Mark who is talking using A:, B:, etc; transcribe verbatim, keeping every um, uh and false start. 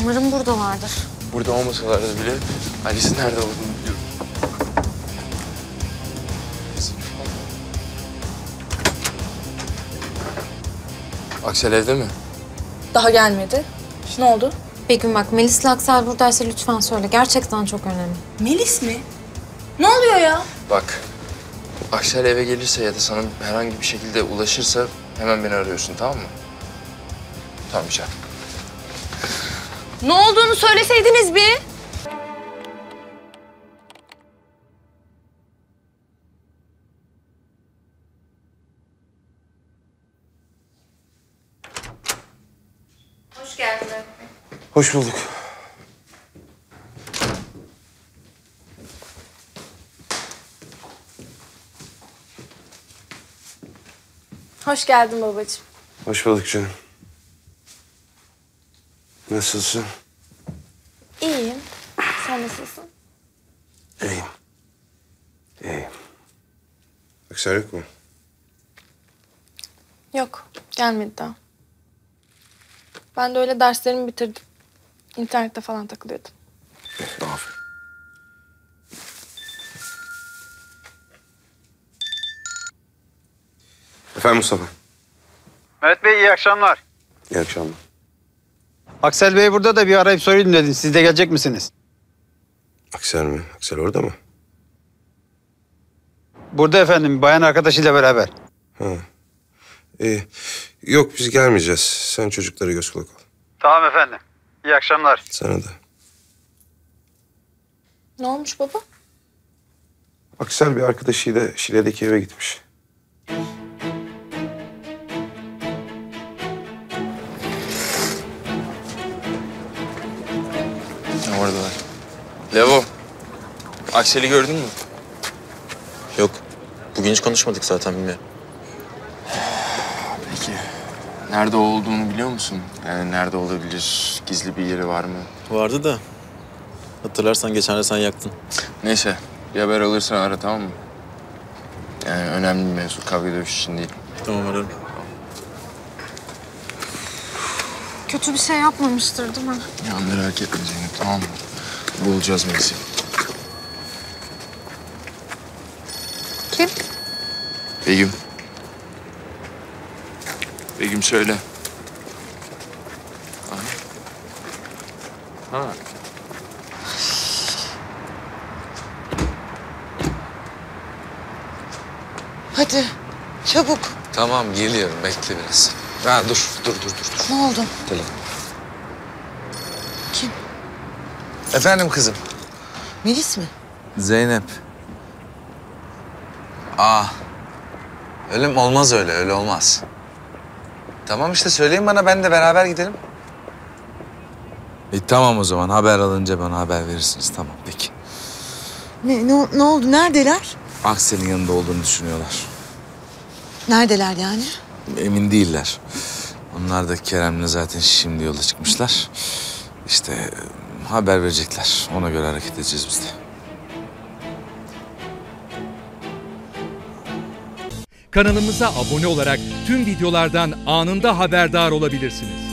A: Umarım buradalardır.
B: Burada olmasalardı bile Alice'in nerede olduğunu biliyorum. Aksel evde mi?
C: Daha gelmedi. Ne oldu?
A: Begüm bak, Melis'le Aksel buradaysa lütfen söyle. Gerçekten çok önemli.
C: Melis mi? Ne oluyor ya?
B: Bak, Aksel eve gelirse ya da sana herhangi bir şekilde ulaşırsa hemen beni arıyorsun, tamam mı? Tamam, güzel.
C: Ne olduğunu söyleseydiniz bir.
A: Hoş geldin.
B: Hoş bulduk.
C: Hoş geldin babacığım.
D: Hoş bulduk canım. Nasılsın?
C: İyiyim. Sen nasılsın?
D: İyiyim. İyiyim. Aksel yok mu?
C: Yok, gelmedi daha. Ben de öyle derslerimi bitirdim. İnternette falan takılıyordum.
D: Aferin. Efendim Mustafa.
E: Mehmet Bey iyi akşamlar.
D: İyi akşamlar.
E: Aksel Bey burada da bir arayıp sorayım dedim. Siz de gelecek misiniz?
D: Aksel mi? Aksel orada mı?
E: Burada efendim, bayan arkadaşıyla beraber.
D: Ha. İyi. Yok biz gelmeyeceğiz. Sen çocuklara göz kulak ol.
E: Tamam efendim. İyi akşamlar.
D: Sana da.
C: Ne olmuş baba?
D: Aksel bir arkadaşıyla Şile'deki eve gitmiş.
B: Ne oradalar? Levo, Aksel'i gördün mü?
F: Yok. Bugün hiç konuşmadık zaten, bilmiyorum.
B: Peki, nerede olduğunu biliyor musun? Yani nerede olabilir? Gizli bir yeri var mı?
F: Vardı da. Hatırlarsan geçen de sen yaktın.
B: Neyse, bir haber alırsan ara, tamam mı? Yani önemli bir mevzu, kavga dövüş için değil.
F: Tamam, ararım.
A: Kötü bir şey yapmamıştır değil mi?
B: Ya merak etme Zeynep, tamam mı? Bulacağız Melis'i.
A: Kim?
B: Begüm. Begüm söyle. Aha. Ha.
G: Hadi çabuk.
H: Tamam geliyorum, bekle biraz. Ha dur, dur, dur, dur. dur.
G: Ne oldu?
H: Telefon.
G: Kim?
H: Efendim kızım.
G: Melis mi?
H: Zeynep. Aa. Öyle mi? Olmaz öyle, öyle olmaz. Tamam işte söyleyin bana, ben de beraber gidelim. E tamam o zaman, haber alınca bana haber verirsiniz. Tamam peki.
G: Ne, ne, ne oldu? Neredeler?
H: Aksel'in yanında olduğunu düşünüyorlar.
G: Neredeler yani?
H: Emin değiller. Onlar da Kerem'le zaten şimdi yola çıkmışlar. İşte e, haber verecekler. Ona göre hareket edeceğiz biz de.
I: Kanalımıza abone olarak tüm videolardan anında haberdar olabilirsiniz.